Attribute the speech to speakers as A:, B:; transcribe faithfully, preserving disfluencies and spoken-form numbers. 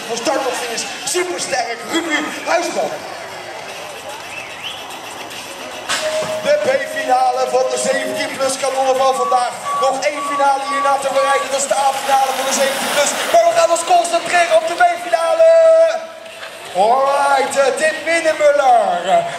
A: van start tot finish supersterk. Ruby Huisman. De B-finale van de zeventien plus kanonnen van vandaag. Nog één finale hierna te bereiken, dat is de A-finale van de zeventien plus. Maar we gaan ons concentreren op de B-finale. Alright, uh, Tim Minnemuller.